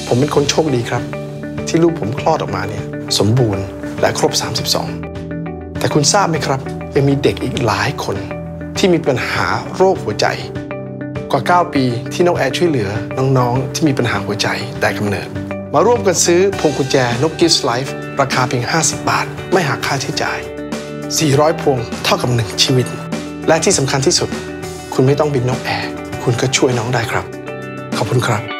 ผมเป็นคนโชคดีครับที่ลูกผมคลอดออกมาเนี่ยสมบูรณ์และครบ32แต่คุณทราบไหมครับยังมีเด็กอีกหลายคนที่มีปัญหาโรคหัวใจกว่า9ปีที่นกแอร์ช่วยเหลือน้องๆที่มีปัญหาหัวใจแต่กำเนิดมาร่วมกันซื้อพวงกุญแจนก Gives Life ราคาเพียง50 บาทไม่หักค่าใช้จ่าย400 พวงเท่ากับ1ชีวิตและที่สำคัญที่สุดคุณไม่ต้องบินนกแอร์คุณก็ช่วยน้องได้ครับขอบคุณครับ